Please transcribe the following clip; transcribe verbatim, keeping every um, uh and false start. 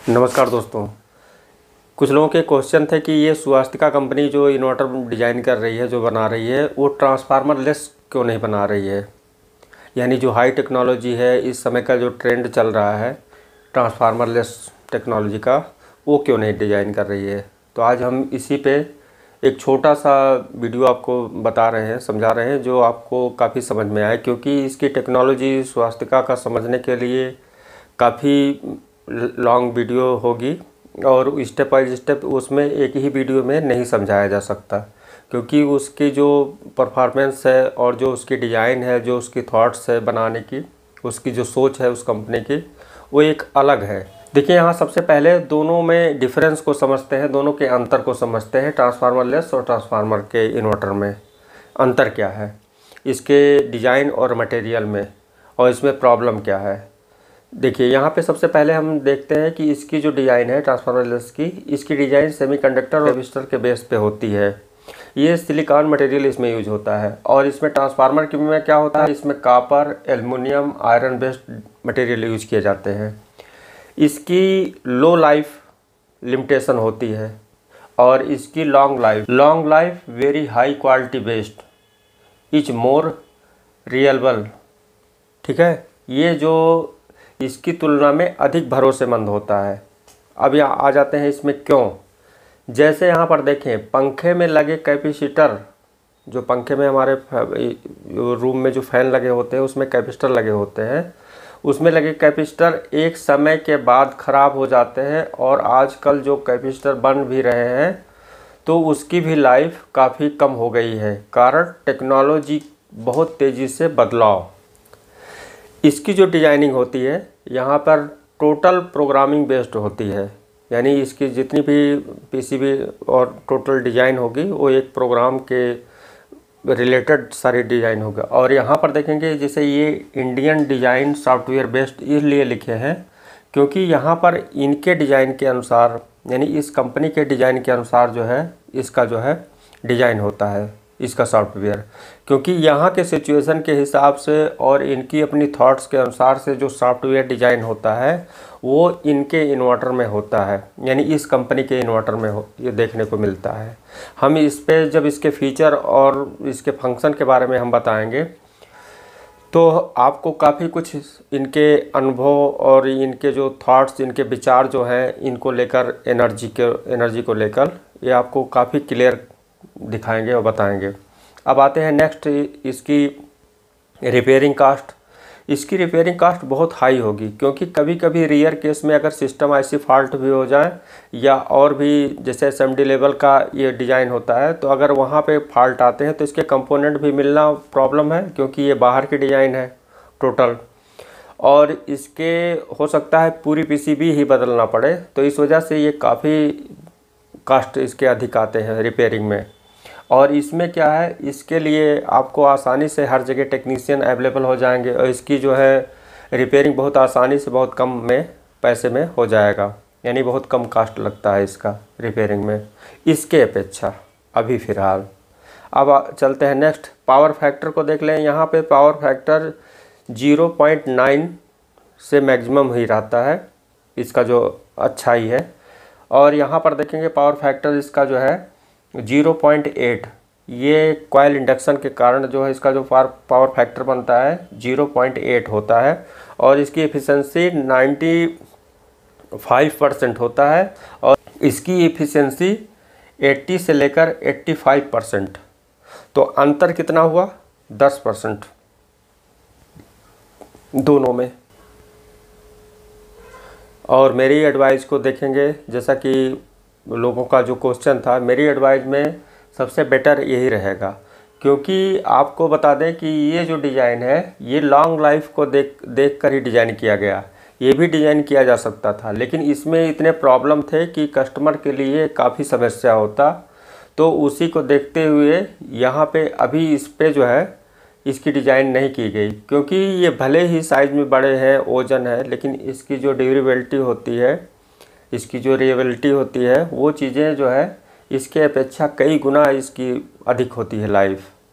नमस्कार दोस्तों। कुछ लोगों के क्वेश्चन थे कि ये स्वास्तिका कंपनी जो इन्वर्टर डिज़ाइन कर रही है, जो बना रही है, वो ट्रांसफार्मर लेस क्यों नहीं बना रही है। यानी जो हाई टेक्नोलॉजी है, इस समय का जो ट्रेंड चल रहा है ट्रांसफार्मर लेस टेक्नोलॉजी का, वो क्यों नहीं डिज़ाइन कर रही है। तो आज हम इसी पे एक छोटा सा वीडियो आपको बता रहे हैं, समझा रहे हैं, जो आपको काफ़ी समझ में आए, क्योंकि इसकी टेक्नोलॉजी स्वास्तिका का समझने के लिए काफ़ी लॉन्ग वीडियो होगी और स्टेप बाय स्टेप उसमें एक ही वीडियो में नहीं समझाया जा सकता, क्योंकि उसकी जो परफॉर्मेंस है और जो उसकी डिज़ाइन है, जो उसकी थॉट्स है बनाने की, उसकी जो सोच है उस कंपनी की, वो एक अलग है। देखिए, यहाँ सबसे पहले दोनों में डिफरेंस को समझते हैं, दोनों के अंतर को समझते हैं। ट्रांसफार्मर लेस और ट्रांसफार्मर के इन्वर्टर में अंतर क्या है, इसके डिज़ाइन और मटेरियल में, और इसमें प्रॉब्लम क्या है। देखिए, यहाँ पे सबसे पहले हम देखते हैं कि इसकी जो डिज़ाइन है ट्रांसफार्मर लेस की, इसकी डिज़ाइन सेमीकंडक्टर और रेजिस्टर के बेस पे होती है। ये सिलिकॉन मटेरियल इसमें यूज होता है। और इसमें ट्रांसफार्मर के में क्या होता है, इसमें copper, aluminium, iron based material use किए जाते हैं। इसकी लो लाइफ लिमिटेशन होती है और इसकी long life long life very high quality based is more reliable. ठीक है, ये जो इसकी तुलना में अधिक भरोसेमंद होता है। अब यहाँ आ जाते हैं इसमें क्यों। जैसे यहाँ पर देखें, पंखे में लगे कैपेसिटर, जो पंखे में हमारे रूम में जो फैन लगे होते हैं उसमें कैपेसिटर लगे होते हैं, उसमें लगे कैपेसिटर एक समय के बाद ख़राब हो जाते हैं। और आजकल जो कैपेसिटर बन भी रहे हैं तो उसकी भी लाइफ काफ़ी कम हो गई है, कारण टेक्नोलॉजी बहुत तेज़ी से बदलाव। इसकी जो डिज़ाइनिंग होती है यहाँ पर टोटल प्रोग्रामिंग बेस्ड होती है, यानी इसकी जितनी भी पीसीबी और टोटल डिज़ाइन होगी वो एक प्रोग्राम के रिलेटेड सारी डिज़ाइन होगा। और यहाँ पर देखेंगे, जैसे ये इंडियन डिज़ाइन सॉफ्टवेयर बेस्ड इसलिए लिखे हैं क्योंकि यहाँ पर इनके डिज़ाइन के अनुसार, यानी इस कंपनी के डिज़ाइन के अनुसार जो है इसका जो है डिज़ाइन होता है, इसका सॉफ्टवेयर। क्योंकि यहाँ के सिचुएशन के हिसाब से और इनकी अपनी थॉट्स के अनुसार से जो सॉफ्टवेयर डिज़ाइन होता है वो इनके इन्वर्टर में होता है, यानी इस कंपनी के इन्वर्टर में हो ये देखने को मिलता है। हम इस पे जब इसके फीचर और इसके फंक्शन के बारे में हम बताएंगे तो आपको काफ़ी कुछ इनके अनुभव और इनके जो थॉट्स, इनके विचार जो हैं इनको लेकर, एनर्जी के एनर्जी को लेकर, ये आपको काफ़ी क्लियर दिखाएंगे और बताएंगे। अब आते हैं नेक्स्ट, इसकी रिपेयरिंग कास्ट। इसकी रिपेयरिंग कास्ट बहुत हाई होगी, क्योंकि कभी कभी रियर केस में अगर सिस्टम ऐसी फॉल्ट भी हो जाए, या और भी जैसे एसएमडी लेवल का ये डिज़ाइन होता है, तो अगर वहाँ पे फॉल्ट आते हैं तो इसके कंपोनेंट भी मिलना प्रॉब्लम है, क्योंकि ये बाहर की डिज़ाइन है टोटल, और इसके हो सकता है पूरी पीसीबी ही बदलना पड़े। तो इस वजह से ये काफ़ी कास्ट इसके अधिक आते हैं रिपेयरिंग में। और इसमें क्या है, इसके लिए आपको आसानी से हर जगह टेक्नीशियन अवेलेबल हो जाएंगे और इसकी जो है रिपेयरिंग बहुत आसानी से बहुत कम में पैसे में हो जाएगा, यानी बहुत कम कास्ट लगता है इसका रिपेयरिंग में इसके अपेक्षा अभी फ़िलहाल। अब चलते हैं नेक्स्ट, पावर फैक्टर को देख लें। यहाँ पे power factor zero point nine से मैक्सिमम ही रहता है, इसका जो अच्छाई है। और यहाँ पर देखेंगे पावर फैक्टर इसका जो है ज़ीरो पॉइंट एट, ये कॉइल इंडक्शन के कारण जो है इसका जो पावर फैक्टर बनता है ज़ीरो पॉइंट एट होता है। और इसकी एफिशिएंसी नाइन्टी फाइव परसेंट होता है, और इसकी एफिशिएंसी अस्सी से लेकर पचासी परसेंट। तो अंतर कितना हुआ, दस परसेंट दोनों में। और मेरी एडवाइस को देखेंगे, जैसा कि लोगों का जो क्वेश्चन था, मेरी एडवाइस में सबसे बेटर यही रहेगा, क्योंकि आपको बता दें कि ये जो डिज़ाइन है ये लॉन्ग लाइफ को देख देख कर ही डिज़ाइन किया गया। ये भी डिज़ाइन किया जा सकता था, लेकिन इसमें इतने प्रॉब्लम थे कि कस्टमर के लिए काफ़ी समस्या होता। तो उसी को देखते हुए यहाँ पे अभी इस पे जो है इसकी डिज़ाइन नहीं की गई, क्योंकि ये भले ही साइज़ में बड़े हैं, ओजन है, लेकिन इसकी जो ड्यूरेबिलिटी होती है, इसकी जो रिलायबिलिटी होती है, वो चीज़ें जो है इसके अपेक्षा कई गुना इसकी अधिक होती है लाइफ।